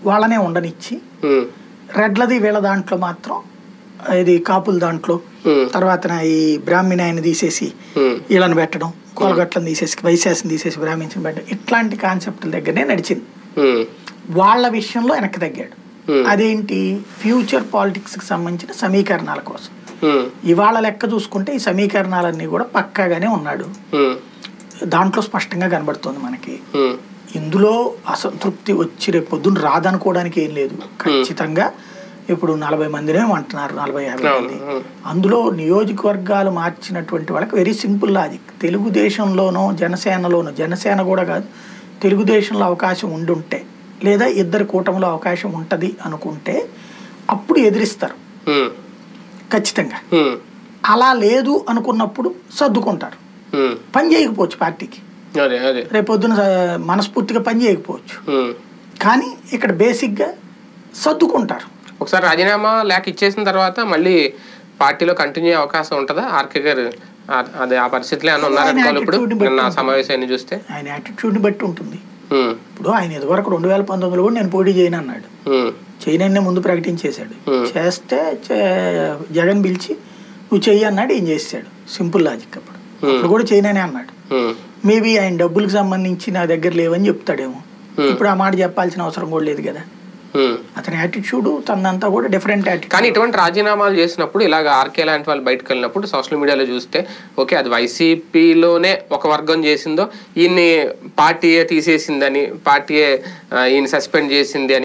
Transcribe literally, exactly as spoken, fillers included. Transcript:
వాళ్ళనే ఉండనిచ్చి రెడ్లది వీళ్ళ దాంట్లో మాత్రం ఇది కాపుల దాంట్లో తర్వాత ఈ బ్రాహ్మణ ఆయన తీసేసి వీళ్ళని పెట్టడం, కోలగట్లను తీసేసి వైశాసిని తీసేసి బ్రాహ్మిన్స్ని పెట్టడం, ఇట్లాంటి కాన్సెప్ట్ల దగ్గరనే నడిచింది. వాళ్ళ విషయంలో వెనక్కి తగ్గాడు. అదేంటి, ఫ్యూచర్ పాలిటిక్స్ కి సంబంధించిన సమీకరణాల కోసం. ఇవాళ లెక్క చూసుకుంటే ఈ సమీకరణాలన్నీ కూడా పక్కాగానే ఉన్నాడు, దాంట్లో స్పష్టంగా కనబడుతుంది మనకి. ఇందులో అసంతృప్తి వచ్చి రేపు పొద్దున్న రాదనుకోవడానికి ఏం లేదు. ఖచ్చితంగా ఇప్పుడు నలభై మందినే అంటున్నారు, నలభై యాభై మంది. అందులో నియోజకవర్గాలు మార్చినటువంటి వాళ్ళకి వెరీ సింపుల్ లాజిక్. తెలుగుదేశంలోనో జనసేనలోనో, జనసేన కూడా కాదు, తెలుగుదేశంలో అవకాశం ఉండుంటే లేదా ఇద్దరు కూటమిలో అవకాశం ఉంటది అనుకుంటే అప్పుడు ఎదిరిస్తారు ఖచ్చితంగా. అలా లేదు అనుకున్నప్పుడు సర్దుకుంటారు, పని చేయకపోవచ్చు పార్టీకి, రేపొద్దున మనస్ఫూర్తిగా పని చేయకపోవచ్చు, కానీ ఇక్కడ బేసిక్గా సర్దుకుంటారు. ఒకసారి రాజీనామా లేక ఇచ్చేసిన తర్వాత మళ్ళీ పార్టీలో కంటిన్యూ అయ్యే అవకాశం ఉంటుందా ఆర్కే గారు? అదే ఆ పరిస్థితులు ఏమన్నా ఉన్నారనుకోవాలి ఇప్పుడు నా సమావేశాన్ని చూస్తే? ఆయన యాటిట్యూడ్ని బట్టి ఉంటుంది. ఇప్పుడు ఆయన ఇదివరకు రెండు వేల పంతొమ్మిదిలో కూడా నేను పోటీ చేయను అన్నాడు, చేయనన్నే ముందు ప్రకటించేశాడు. చేస్తే జగన్ పిలిచి నువ్వు చెయ్యి అన్నాడు, ఏం చేసాడు, సింపుల్ లాజిక్. అప్పుడు అప్పుడు కూడా చేయననే అన్నాడు. మేబీ ఆయన డబ్బులకు సంబంధించి నా దగ్గర లేవని చెప్తాడేమో, ఇప్పుడు ఆ మాట చెప్పాల్సిన అవసరం కూడా లేదు కదా. అతని యాటిట్యూడ్ తనంతా కూడా డిఫరెంట్ యాటిట్యూడ్. కానీ ఇటువంటి రాజీనామాలు చేసినప్పుడు ఇలాగ ఆర్కే లాంటి వాళ్ళు బయటకు వెళ్ళినప్పుడు సోషల్ మీడియాలో చూస్తే ఓకే అది వైసీపీలోనే ఒక వర్గం చేసిందో, ఈయన్ని పార్టీయే తీసేసిందని, పార్టీయే ఈయన సస్పెండ్ చేసింది అని